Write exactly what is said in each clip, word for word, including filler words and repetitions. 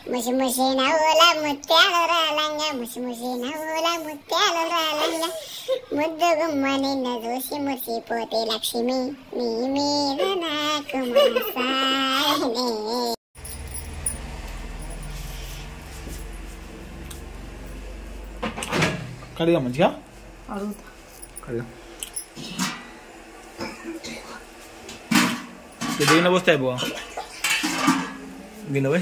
ముసి ముసి నవ్వుల ముత్యాలు రాలంగా ముసి ముసి నవ్వుల ముత్యాలు రాలంగా ముద్దు గుమ్మ నిన్న చూసి మురిసిపోతే లక్ష్మి నీ మీద నాకు మనసాయనే. కడిగా మంచిగా కడిగా గిన్నె పోస్తాయి బో గిన్నె పోయి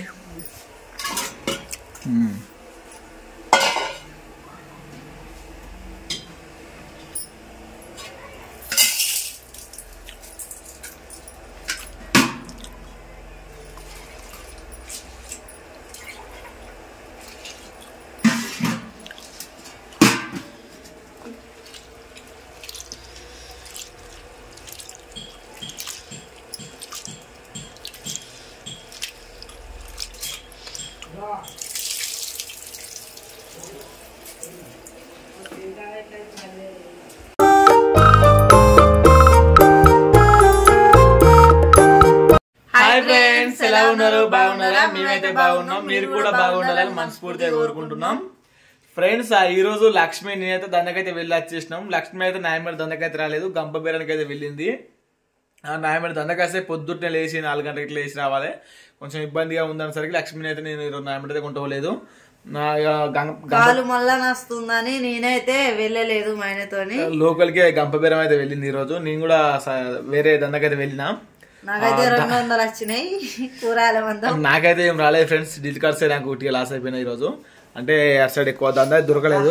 హాయ్ ఫ్రెండ్స్, ఎలా ఉన్నారు? బాగున్నారా? మేమైతే బాగున్నాం, మీరు కూడా బాగుండాలని మనస్ఫూర్తిగా కోరుకుంటున్నాం. ఫ్రెండ్స్, ఈ రోజు లక్ష్మి నేనైతే దండకైతే వెళ్ళి వచ్చేసినాం. లక్ష్మి అయితే నాయమేడ దండకైతే రాలేదు, గంప బేరానికి అయితే వెళ్ళింది. ఆ నాయమేడ దండకాస్తే పొద్దున్నే లేచి నాలుగు గంటలకి లేచి రావాలి, కొంచెం ఇబ్బందిగా ఉందనేసరికి లక్ష్మిని అయితే నేను ఈరోజు నాయమేడ అయితే కొంటలేదు. కాలు మళ్ళా నస్తుందని నేనైతే వెళ్ళలేదు. మా ఆయనతోని లోకల్ కి గంప బేరం అయితే వెళ్ళింది ఈ రోజు. నేను కూడా వేరే దండకైతే వెళ్ళినా. నాకైతే రెండు వందలు వచ్చినాయి కూరగాయల మందం. నాకైతే ఏం రాలేదు ఫ్రెండ్స్, డీల్ కార్డ్స్ నాకు ఊటిగా లాస్ అయిపోయినా ఈ రోజు. అంటే అటు సైడ్ ఎక్కువ దందా దొరకలేదు,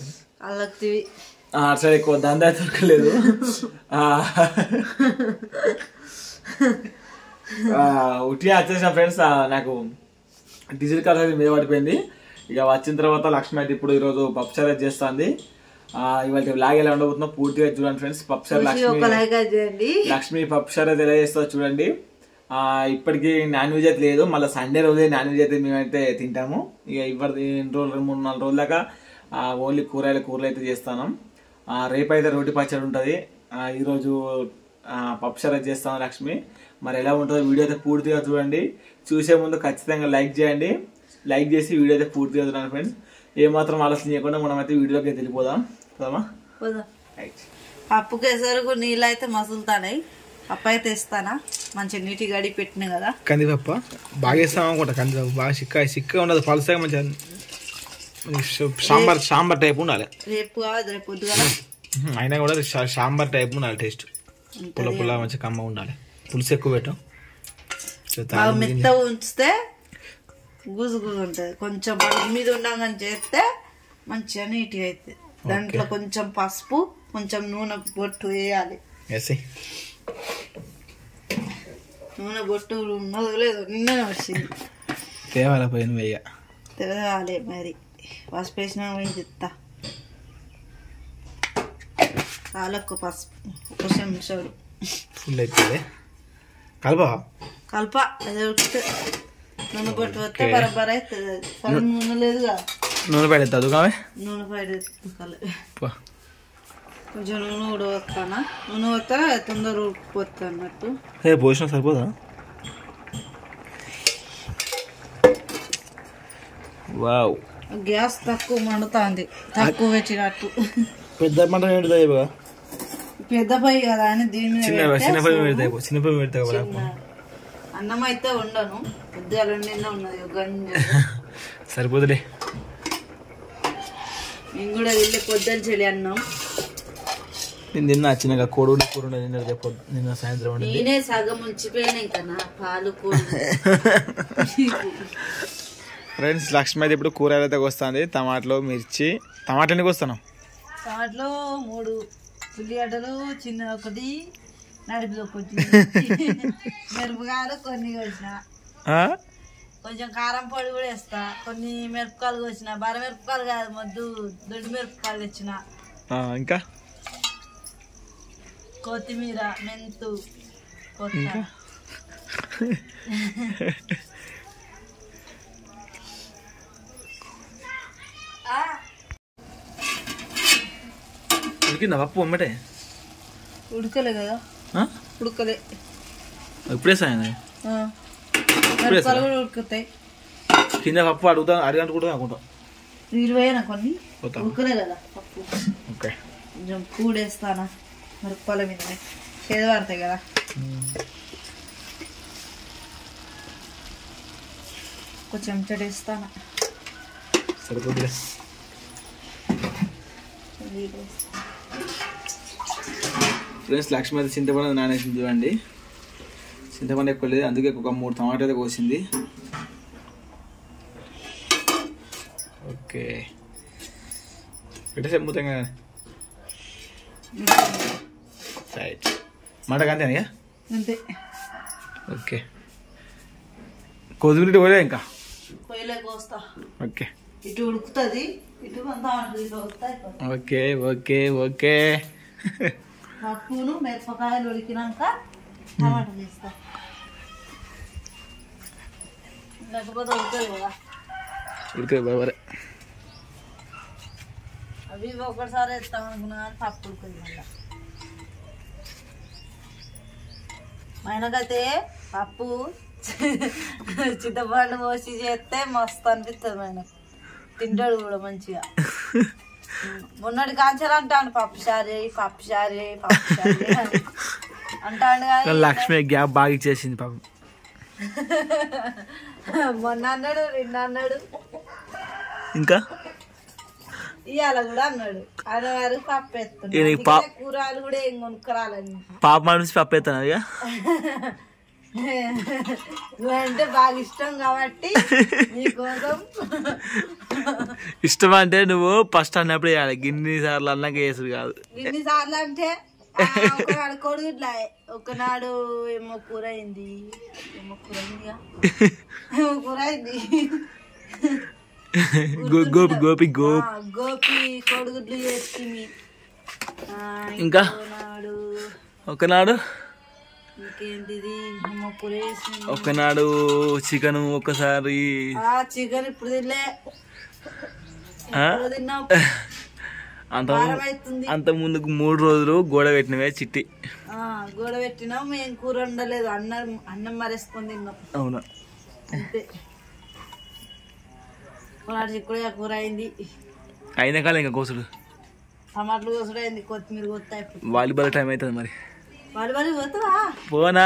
అటు సైడ్ ఎక్కువ దందా దొరకలేదు. ఉట్టిగా వచ్చేసిన ఫ్రెండ్స్, నాకు డీజిల్ కార్డ్స్ అయితే మీద పడిపోయింది. ఇక వచ్చిన తర్వాత లక్ష్మి అయితే ఇప్పుడు ఈరోజు పప్పుచారు అయితే చేస్తుంది. ఇవాళ లాగ్ ఎలా ఉండబోతుందో పూర్తిగా చూడండి ఫ్రెండ్స్. పప్పుచారు లక్ష్మి లక్ష్మి పప్పుచారు అయితే ఎలా చేస్తుందో చూడండి. ఆ ఇప్పటికి నాన్ వెజ్ అయితే లేదు, మళ్ళీ సండే రోజే నాన్ వెజ్ అయితే మేమైతే తింటాము. ఇక ఇవ్వరు ఎన్ని రోజులు మూడు నాలుగు రోజుల దాకా ఓన్లీ కూరగాయల కూరలు అయితే చేస్తాను. రేపైతే రోటి పచ్చడి ఉంటుంది, ఈరోజు పప్పుచారు అయితే చేస్తాను లక్ష్మి. మరి ఎలా ఉంటుందో వీడియో అయితే పూర్తిగా చూడండి. చూసే ముందు ఖచ్చితంగా లైక్ చేయండి, లైక్ చేసి వీడియో అయితే పూర్తిగా చూడండి ఫ్రెండ్స్. ఏమాత్రం ఆలోచన చేయకుండా మనం అయితే వీడియోకి అయితే వెళ్ళిపోదాం. పప్పు కేసరకు నీళ్ళు అయితే మసులుతాయి. పప్పు అయితే ఇస్తానా, మంచిగా నీటి గడి పెట్టిన కదా. కందిపప్ప బాగా వేస్తాం అనుకుంటా. కందిపప్పు బాగా చిక్క చిక్కగా ఉండదు, పలుసగా మంచిగా సాంబార్ సాంబార్ టైప్ ఉండాలి. రేపు కాదు, రేపు పొద్దుగా అయినా కూడా సాంబార్ టైప్ ఉండాలి. టేస్ట్ పుల్ల పుల్ల మంచిగా కమ్మ ఉండాలి. పులుసు ఎక్కువ పెట్టాం, మెత్తగా ఉంచితే గుజు గుజు ఉంటుంది. కొంచెం పలుపు మీద ఉండగానే చేస్తే మంచిగా నీట్గా అవుతుంది. దాంట్లో కొంచెం పసుపు, కొంచెం నూనె బొట్టు వేయాలి. నూనె బొట్టు ఉన్నది లేదు, నిన్ననే వచ్చింది. తేవాలి పోయిన వెయ్య తేవాలి మరి. పసుపు వేసిన పోయి చెప్తా. కాలొక్క పసుపు ఒక నిమిషాలు ఫుల్ అవుతుంది. కలప కలప అది ఉడికితే నూనె బొట్టు వస్తే బరబర అవుతుంది. సగం నూనె లేదుగా, నూనె పడేస్తుంది. నూనె పడే కొంచెం నూనె కూడా వస్తానా. నూనె వస్తే తొందర ఉడికిపోతుంది అన్నట్టు. పోసిన సరిపోదా? వావ్, గ్యాస్ తక్కువ మండుతుంది, తక్కువ పెట్టినట్టు. పెద్ద మంట పెడతాయి, పెద్ద పొయ్యి కదా అని దీని మీద అన్నం అయితే ఉండను. పొద్దుగా నిన్న ఉన్నది గంజ సరిపోతులే. నేను కూడా వెళ్ళి పొద్దున చెల్లి అన్నం నేను తిన్నా. చిన్నగా కోడి కూర నిన్న నిన్న సాయంత్రం నేనే సగం ఉంచిపోయినా. ఇంకా నా పాలు కూర. ఫ్రెండ్స్, లక్ష్మి అయితే ఇప్పుడు కూరగాయలు అయితే వస్తుంది. టమాటాలు, మిర్చి. టమాటాలు ఎందుకు వస్తాను? టమాటాలు మూడు, ఉల్లిగడ్డలు చిన్న ఒకటి, నడిపి ఒకటి, మిరపకాయలు కొన్ని కోసిన, కొంచెం కారం పొడి కూడా వేస్తా. కొన్ని మిరపకాయలు కోసిన, బర మిరపకాయలు కాదు మొద్దు దొడ్డు మిరపకాయలు తెచ్చిన. ఇంకా కొత్తిమీర, మెంతు, కొత్త ఉడికిందా పప్పు అమ్మటే? ఉడకలే కదా, ఉడకలే. ఇప్పుడే సాయం మిరపకాయలు కూడా ఉడుకుతాయి. కింద పప్పు అడుగుతా అడిగంటు కూడా అనుకుంటాం నీళ్ళు పోయినా కొన్ని ఉడకలే కదా పప్పు. ఓకే కొంచెం కూడేస్తానా మిరపకాయల మీదనే చేదు పడతాయి కదా. కొంచెం చెమటేస్తానా సరిపోతుంది. ఫ్రెండ్స్ లక్ష్మి అయితే చింతపండు నానేసింది చూడండి. చింతపండు ఎక్కువ లేదు అందుకే ఒక మూడు టమాటా అయితే కోసింది. ఓకే పెట్టేసే మూతంగా రైట్ మాట అంతేనా అంతే. ఓకే కొద్దిగా పోయలే ఇంకా పొయ్యిలే కోస్తా. ఓకే ఇటు ఉడుకుతుంది ఇటు అంతా ఓకే ఓకే ఓకే పప్పును మిరపకాయలు ఉడికినాక టమాటా తీస్తా. లేకపోతే ఉడుతుంది కదా ఉడికే బాబరే. అవి ఒకటిసారి వేస్తాం అనుకున్నా కానీ పప్పు ఉడుకుతుంది మళ్ళీ. ఆయనకైతే పప్పు చింతపండు పోసి చేస్తే మస్తు అనిపిస్తుంది. ఆయనకు తింటాడు కూడా మంచిగా. మొన్నటి కాంచాలు అంటాడు పప్పు చారే పప్పు చారే పప్పు చారే అంటాడు కానీ లక్ష్మి గ్యాప్ బాగా ఇచ్చేసింది పాపం. మొన్న అన్నాడు నిన్న అన్నాడు ఇంకా ఇవాళ కూడా అన్నాడు. ఆయన వారు పప్పు ఎత్తున్నాడు కూరలు కూడా ఏం కొనుక్కరాలని పాప మనిషి పప్పు ఎత్తాను ఇక నువ్వంటే బాగా ఇష్టం కాబట్టి నీకోసం. ఇష్టం అంటే నువ్వు ఫస్ట్ అన్నప్పుడు వేయాలి గిన్ని సార్లు అన్నాక వేసుడు కాదు. ఇన్ని సార్లు అంటే ఒకనాడు కొడుగుట్లా ఒకనాడు ఏమో కూర అయింది ఏమో కూర అయిందిగా ఏమో కూర అయింది గోపి గోపి గోపి గోపి కొడుగుడ్లు చేసుకుని. ఇంకా ఒకనాడు ఇంకేంటిది ఏమో కూర వేసి ఒకనాడు చికెన్ ఒక్కసారి చికెన్ ఇప్పుడు తినలే తిన్నావు. అంత అంత ముందుకు మూడు రోజులు గోడ పెట్టినవే చిట్టి గోడ పెట్టినాం. మేము కూర వండలేదు అన్నం అన్నం మరేసుకొని తిన్నాం. అవునా అంతే. చిక్కుడు కూర అయింది అయినా కాలే ఇంకా కోసుడు టమాటాలు కోసుడు అయింది కొత్తిమీర కొత్తాయి. వాలీబాల్ టైం అవుతుంది మరి వాలీబాల్ పోతావా పోనా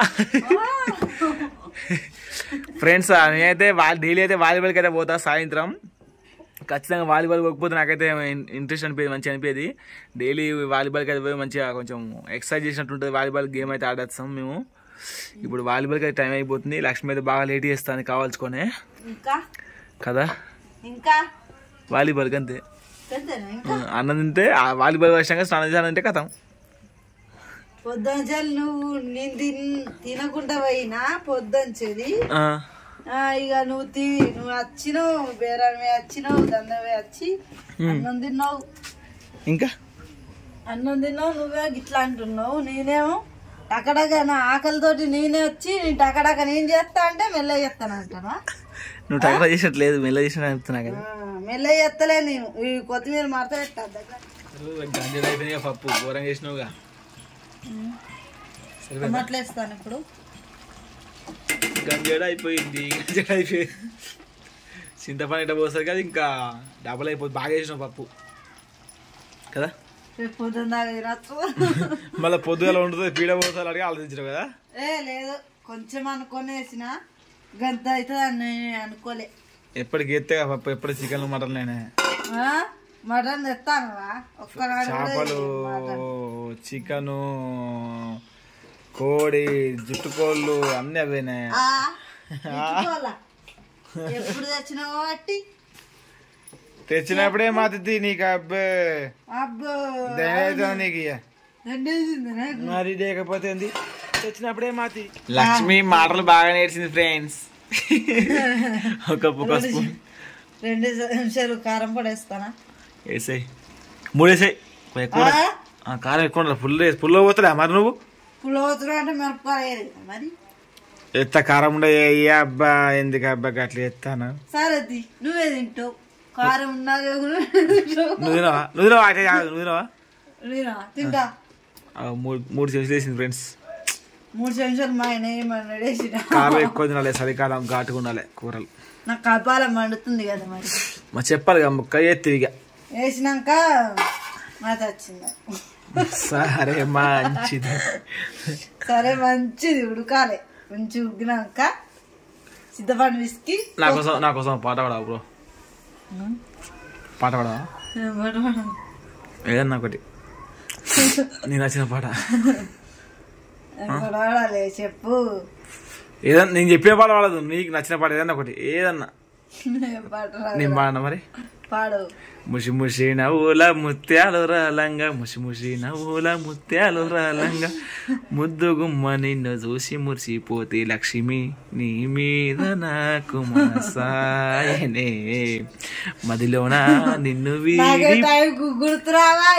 ఫ్రెండ్స్. నేనైతే డైలీ అయితే వాలీబాల్కి అయితే పోతా సాయంత్రం ఖచ్చితంగా. వాలీబాల్ పోకపోతే నాకైతే ఇంట్రెస్ట్ అనిపించేది మంచిగా అనిపించేది. డైలీ వాలీబాల్కి అయితే పోయి మంచిగా కొంచెం ఎక్సర్సైజ్ చేసినట్టు ఉంటుంది. వాలీబాల్ గేమ్ అయితే ఆడేస్తాం మేము. ఇప్పుడు వాలీబాల్కి అయితే టైం అయిపోతుంది. లక్ష్మి అయితే బాగా లేట్ చేస్తాను కావాల్చుకొని ఇంకా కదా. ఇంకా వాలీబాల్కి అంతే అన్నం తింటే వాలీబాల్ వచ్చాక స్నానం చేయాలంటే కథం. పొద్దుంచాలి నువ్వు నేను తిన్ తినకుండా పోయినా పొద్దుంచేది ఇక నువ్వు తీ నువ్వు వచ్చినావు బేరాని వచ్చినావు దండవే వచ్చి అన్నం తిన్నావు. ఇంకా అన్నం తిన్నావు నువ్వే గిట్లా అంటున్నావు. నేనేమో టకడక నా ఆకలితోటి నేనే వచ్చి నేను టకడక నేను చేస్తా అంటే మెల్ల చేస్తాను అంటానా. నువ్వు టకడ చేసినట్లేదు మెల్ల చేసిన చెప్తున్నా కదా. మెల్ల చేస్తలే నేను ఈ కొత్తిమీర మారితే పెట్టా పప్పు ఘోరం చేసినావుగా. అట్లేస్తాను ఇప్పుడు గంజడ అయిపోయింది గంజడ అయిపోయింది. చింతపండు ఇట్లా పోస్తారు కదా ఇంకా డబల్ అయిపోతుంది. బాగా వేసినావు పప్పు కదా. పొద్దున్న తినచ్చు మళ్ళీ పొద్దుగల ఉంటుంది పీడ పోతారు అడిగి ఆలోచించరు కదా. ఏ లేదు కొంచెం అనుకొని వేసిన గంత అవుతుంది అని అనుకోలే. ఎప్పటికి ఎత్తే పప్పు ఎప్పుడు చికెన్ మటన్ నేనే మటన్ తెస్తాను చేపలు చికెను కోడి జుట్టుకోళ్ళు అన్ని అవేనే. ఎప్పుడు తెచ్చినావు బట్టి తెచ్చినప్పుడే మాతి నీకు అబ్బే అబ్బో నీకు మరి లేకపోతే ఏంది తెచ్చినప్పుడే మాతి. లక్ష్మి మాటలు బాగా నేర్చింది ఫ్రెండ్స్. ఒక ఒక స్పూన్ రెండు నిమిషాలు కారం పొడి వేస్తానా వేసాయి మూడు వేసాయి ఎక్కువ కారం ఎక్కువ ఫుల్ ఫుల్ పోతున్నా మరి నువ్వు ఫుల్ పోతున్నా అంటే మిరపకాయ మరి ఎత్త కారం ఉండే అబ్బా ఎందుకు అబ్బా అట్లా ఎత్తాను. సరే నువ్వే తింటావు కారం ఉన్నా నువ్వు తినవా నువ్వు తినవా అట్లా నువ్వు తినవా తింటా. మూడు మూడు చెంచులు వేసింది ఫ్రెండ్స్. మూడు చెంచాలు మా ఆయన ఏమన్నా వేసిన కారం ఎక్కువ తినాలి, చలికాలం ఘాటుగా ఉండాలి కూరలు. నాకు కపాలం మండుతుంది కదా మరి. మా చెప్పాలి కదా ముక్క ఎత్తి ఇక వేసినాక మాత వచ్చింది. సరే మంచిది. సరే మంచిది ఉడకాలి. మంచి ఉడికినాక చింతపండు విసికి నా కోసం నా కోసం పాట పాడవా బ్రో? పాట పాడవా ఏదన్నా ఒకటి నీకు నచ్చిన పాట? పాడాలి చెప్పు. ఏదన్నా నేను చెప్పిన పాట పాడదు, నీకు నచ్చిన పాట ఏదన్నా ఒకటి ఏదన్నా. నేను పాడనా మరి? పాడు. ముషి ముషి నవ్వుల ముత్యాలు రాలంగా, ముషి ముషి నవ్వుల ముత్యాలు రాలంగా, ముద్దు గుమ్మ నిన్ను చూసి మురిసిపోతే లక్ష్మి నీ మీద నాకు మనసాయనే, మదిలోన నిన్ను వీడి గుర్తురావా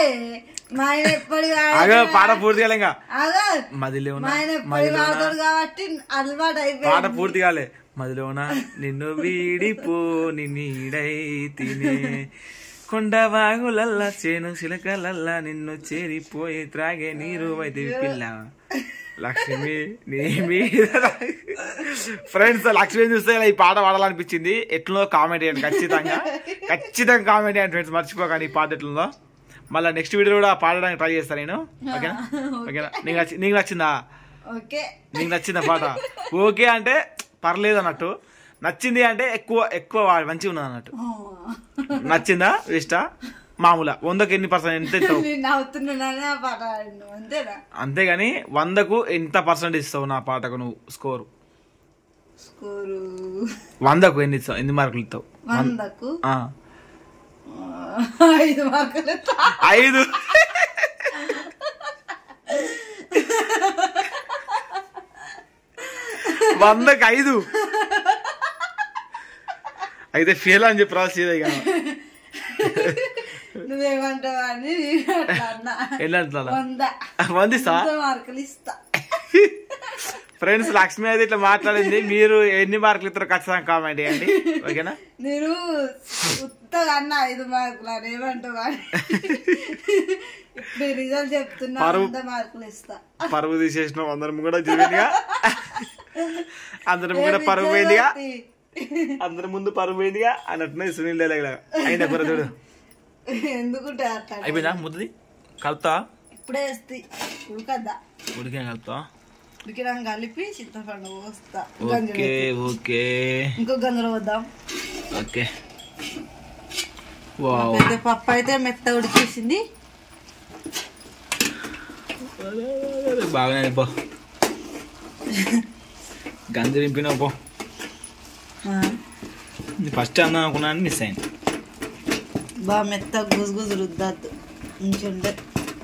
పాట పూర్తి కాలే ఇంకా. మదిలోన కాబట్టి అలవాటు అయిపోయి పాట పూర్తి కాలే. మదిలోన నిన్ను వీడిపోని నీడై తినే, కొండవాగులల్లా చేను చిలకలల్లా నిన్ను చేరిపోయి త్రాగే నీరు వైద్య పిల్ల లక్ష్మి నీ మీద. ఫ్రెండ్స్ లక్ష్మి చూస్తే ఈ పాట పాడాలనిపించింది. ఎట్లుందో కామెంట్ చేయండి ఖచ్చితంగా, ఖచ్చితంగా కామెంట్ చేయండి ఫ్రెండ్స్. మర్చిపోకండి ఈ పాట ఎట్లుందో. మళ్ళీ నెక్స్ట్ వీడియో కూడా పాడడానికి ట్రై చేస్తాను నేను. ఓకేనా? ఓకేనా? నీకు నచ్చి నీకు నచ్చిందా? నీకు నచ్చిందా పాట? ఓకే అంటే పర్లేదు అన్నట్టు, నచ్చింది అంటే ఎక్కువ ఎక్కువ మంచిగా ఉన్నది అన్నట్టు. నచ్చిందా ఇష్టా మామూలుగా వందకు ఎన్ని పర్సెంట్ ఎంత ఇస్తావు? అంతేగాని వందకు ఎంత పర్సెంట్ ఇస్తావు నా పాటకు నువ్వు స్కోరు? వందకు ఎన్ని ఇస్తావు? ఎన్ని మార్కులు ఇస్తావు? ఐదు మార్కులు. ఐదు? వందకు ఐదు అయితే ఫెయిల్ అని చెప్పి రాసేదే కదా. నువ్వేమంటావా అని వందిస్తా మార్కులు ఇస్తా. ఫ్రెండ్స్ లక్ష్మి అయితే ఇట్లా మాట్లాడింది. మీరు ఎన్ని మార్కులు ఇస్తారో ఖచ్చితంగా కామెంట్ చేయండి. ఓకేనా? నేను ఉత్తగా అన్న ఐదు మార్కులు అని ఏమంటావా? ఇప్పుడు రిజల్ట్ చెప్తున్నా, మార్కులు ఇస్తా. పరువు తీసేసిన అందరం కూడా చూపిందిగా, అందరం కూడా పరువు పోయిందిగా, అందరి ముందు పరువు పోయిందిగా అన్నట్టున్నది సునీల్ డైలాగ్ లాగా. అయినా కూర చూడు. ఎందుకుంటే అయిపోయిందా ముద్దది? కలుపుతా ఇప్పుడే వేస్తే ఉడకద్దా? ఉడికే కలుపుతా. ఉడికినా కలిపి చింతపండు పోస్తా. ఓకే ఓకే ఇంకో గంజలు పోద్దాం. ఓకే. పప్పు అయితే మెత్త ఉడికేసింది. బాగానే పో గంజి రింపినావు పో. ఫస్ట్ అందాం అనుకున్నాను, మిస్ అయింది. బాగా మెత్త గుజు గుజు రుద్దద్దు ఉంచుండే.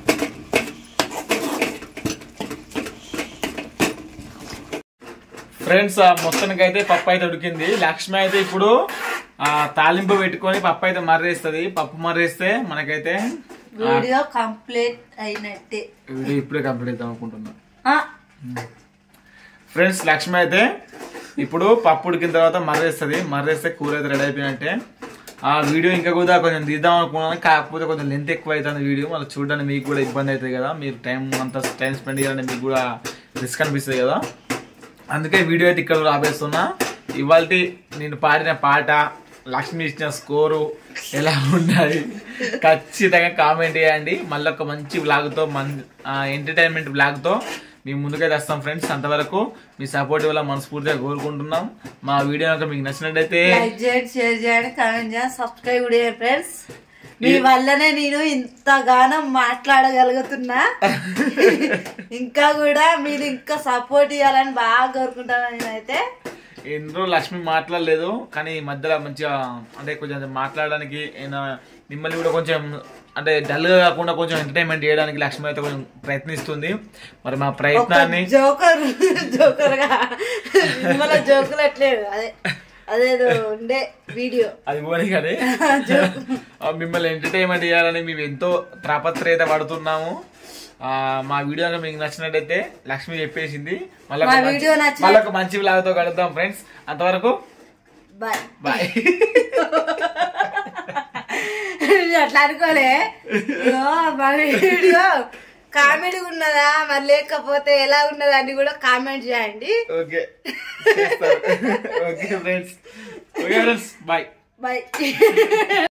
ఫ్రెండ్స్ మొత్తానికి అయితే పప్పు అయితే ఉడికింది. లక్ష్మి అయితే ఇప్పుడు ఆ తాలింపు పెట్టుకొని పప్పు అయితే మర్రేస్తుంది. పప్పు మర్రేస్తే మనకైతే వీడియో కంప్లీట్ అయినట్టే. వీడియో ఇప్పుడే కంప్లీట్ అవుతాం అనుకుంటున్నా. ఫ్రెండ్స్ లక్ష్మి అయితే ఇప్పుడు పప్పు ఉడికిన తర్వాత మర్రేస్తుంది. మర్రేస్తే కూర అయితే రెడీ అయిపోయినట్టే. ఆ వీడియో ఇంకా కూడా కొంచెం తీద్దాం అనుకున్నాను, కాకపోతే కొంచెం లెంత్ ఎక్కువ అవుతుంది వీడియో. మళ్ళీ చూడడానికి మీకు కూడా ఇబ్బంది అవుతుంది కదా, మీరు టైం అంతా టైం స్పెండ్ చేయాలంటే మీకు కూడా రిస్క్ అనిపిస్తుంది కదా. అందుకే వీడియో అయితే ఇక్కడ కూడా ఆపేస్తున్నా. ఇవాళ నేను పాడిన పాట, లక్ష్మి ఇచ్చిన స్కోరు ఎలా ఉన్నాయి ఖచ్చితంగా కామెంట్ చేయండి. మళ్ళీ ఒక మంచి బ్లాగ్తో, మన ఎంటర్టైన్మెంట్ బ్లాగ్తో మేము ముందుకైతే వస్తాం ఫ్రెండ్స్. అంతవరకు మీ సపోర్ట్ వల్ల మనస్ఫూర్తిగా కోరుకుంటున్నాం. మా వీడియో కనుక మీకు నచ్చినట్టయితే లైక్ చేయండి, షేర్ చేయండి, కామెంట్ చేయండి, సబ్స్క్రైబ్ కూడా చేయండి ఫ్రెండ్స్. మీ వల్లనే నేను ఇంతగానో మాట్లాడగలుగుతున్నా. ఇంకా కూడా మీరు ఇంకా సపోర్ట్ ఇవ్వాలని బాగా కోరుకుంటాను. నేనైతే ఎన్నో లక్ష్మి మాట్లాడలేదు, కానీ ఈ మధ్యలో మంచిగా అంటే కొంచెం మాట్లాడడానికి మిమ్మల్ని కూడా కొంచెం అంటే డల్ గా కాకుండా కొంచెం ఎంటర్టైన్మెంట్ చేయడానికి లక్ష్మి అయితే కొంచెం ప్రయత్నిస్తుంది. మరి మా ప్రయత్నాన్ని జోకర్ జోకర్ గా జోకులు అట్లేదు, అదే అదేదో ఉండే వీడియో అది పోనీ కానీ మిమ్మల్ని ఎంటర్టైన్మెంట్ చేయాలని మేము ఎంతో తాపత్రయత పడుతున్నాము. మా వీడియో మీకు నచ్చినట్టయితే లక్ష్మి చెప్పేసింది. మళ్ళీ మళ్ళీ ఒక మంచి లాగతో కలుద్దాం ఫ్రెండ్స్. అంతవరకు బాయ్ బాయ్. అట్లా అనుకోలే వీడియో కామెడీ ఉన్నదా మరి లేకపోతే ఎలా ఉన్నదా అని కూడా కామెంట్ చేయండి. Okay okay friends, okay friends, bye bye.